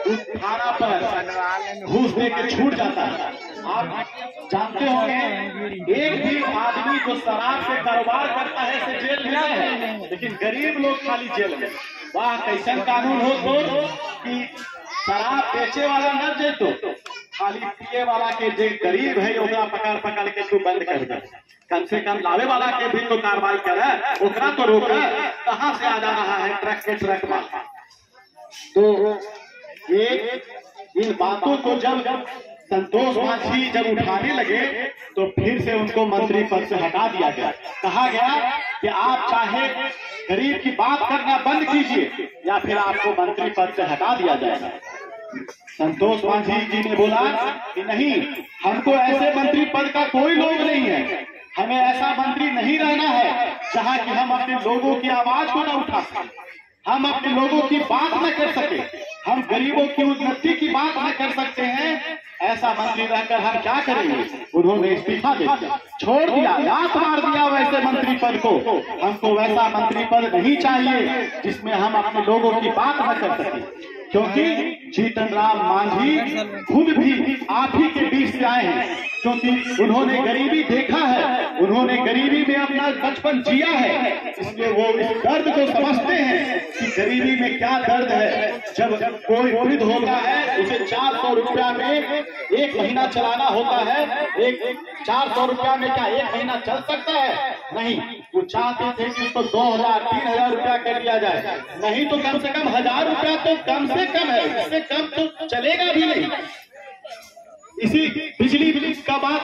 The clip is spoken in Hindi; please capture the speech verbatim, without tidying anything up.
उस थाना पर घूस दे के छूट जाता है। आप जानते होंगे एक भी आदमी जो शराब से कारोबार करता है से जेल में नहीं है, लेकिन गरीब लोग खाली जेल में। वाह कैसा कानून हो तो कि शराब बेचे वाला न जे तो खाली पिए वाला के जे गरीब है ओकरा पकड़ पकड़ के तू बंद कर दे, कम से कम लावे वाला के भी तो कार्रवाई करे, ओकरा तो रोके। कहाँ से आ जा रहा है ट्रक के ट्रक में। तो एक इन बातों को जब संतोष मांझी जब उठाने लगे तो फिर से उनको मंत्री पद से हटा दिया गया। कहा गया कि आप चाहे गरीब की बात करना बंद कीजिए या फिर आपको मंत्री पद से हटा दिया जाएगा। संतोष मांझी जी ने बोला कि नहीं, हमको ऐसे मंत्री पद का कोई लोग नहीं है, हमें ऐसा मंत्री नहीं रहना है जहां कि हम अपने लोगों की आवाज को न उठा सकें, हम अपने लोगों की बात न कर सके, हम गरीबों की उन्नति की बात न कर सकते हैं। ऐसा मंत्री रहकर हम क्या करेंगे। उन्होंने इस्तीफा दे दिया, छोड़ दिया, लात मार दिया वैसे मंत्री पद को। हमको वैसा मंत्री पद नहीं चाहिए जिसमें हम अपने लोगों की बात न कर सके, क्योंकि जीतन राम मांझी खुद भी आप ही के बीच से आए हैं, क्योंकि उन्होंने गरीबी देखा है, उन्होंने गरीबी में अपना बचपन जिया है, इसलिए वो इस दर्द को समझते हैं कि गरीबी में क्या दर्द है। जब कोई वृद्ध होता है उसे चार सौ रुपया में एक महीना चलाना होता है, एक चार सौ रुपया में क्या एक महीना चल सकता है? नहीं। वो चाहते थे कि उसको दो हजार तीन हजार रुपया कर दिया जाए, नहीं तो कम से कम हजार रुपया तो कम से कम है, इससे कम तो चलेगा भी नहीं। इसी बिजली बिल का बात